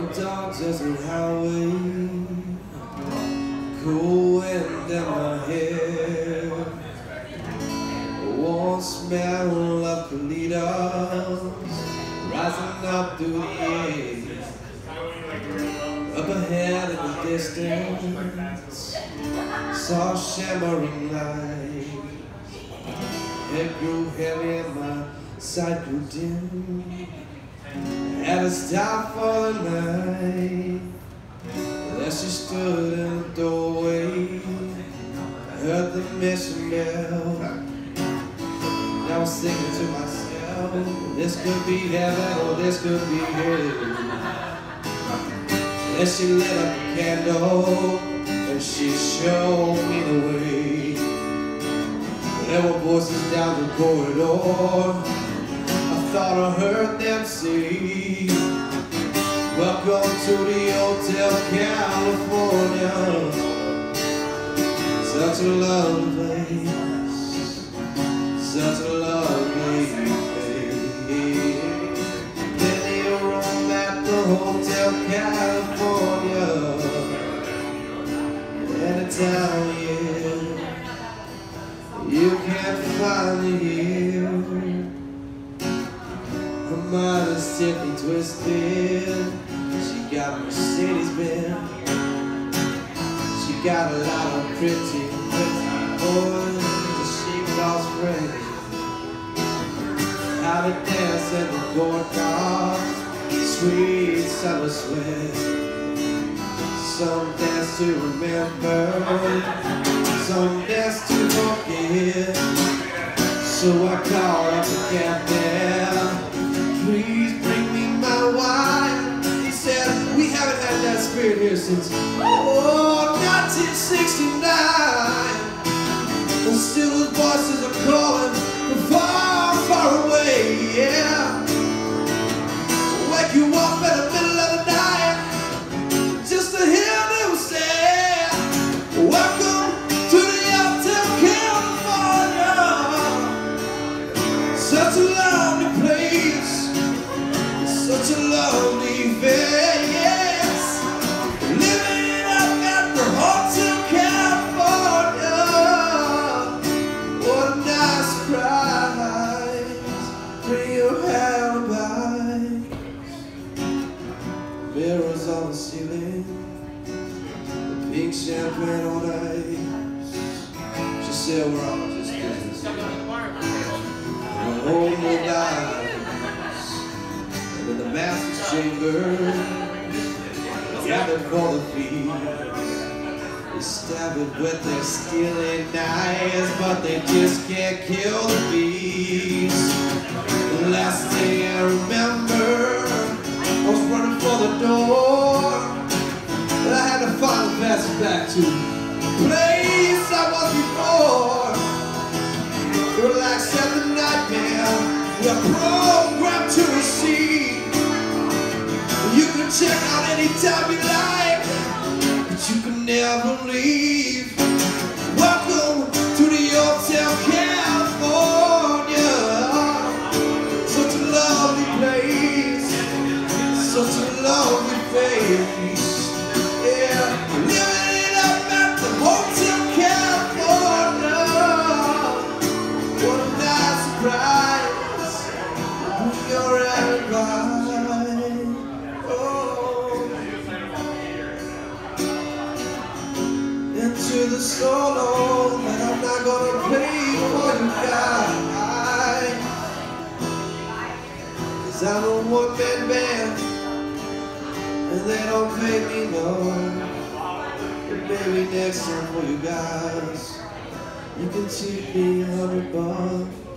dark desert highway, cool wind in my hair, warm smell of colitas rising up through the air. Up ahead in the distance, saw shimmering lights. It grew heavy and my sight grew dim. Had to stop for the night. There she stood in the doorway. I heard the mission bell. And I was thinking to myself, this could be heaven or this could be hell. Then she lit up a candle and she showed me the way. There were voices down the corridor. I thought I heard them say, welcome to the Hotel California. Such a lovely place, such a lovely place. Then you room at the Hotel California. Anytime, yeah, you can't find me here. Her mind is tipping twisted. She got Mercedes-Benz. She got a lot of pretty boys that she calls friends. How to dance in the go-karts, sweet summer sweat. Some dance to remember, some dance to forget. So I called up the captain. Please bring me my wine. He said, we haven't had that spirit here since 1969. And still those voices are calling from far, far away, yeah. Wake you up in the middle of the night just to hear them say, welcome to the Hotel California. Such a lovely place, such a lovely face, living up at the Hotel California. What a nice surprise, bring your alibi. Mirrors on the ceiling, the pink champagne on ice. She said we're all just business, we're holding no dice. In the master's chamber, gathered for the feast. They stab it with their stealing knives, but they just can't kill the beast. The last thing I remember, I was running for the door, and I had to find the passage back to the place I was before. Relax at the nightmare, we're programmed to receive. You can check out anytime you like, but you can never leave. Welcome to the Hotel California. Such a lovely place, such a lovely face. Yeah, living it up at the Hotel California. What a nice surprise, your alibi. To the solo that I'm not gonna play for you guys, 'cause I'm a one-man band and they don't pay me no. But maybe next time for you guys, you can tip me $100.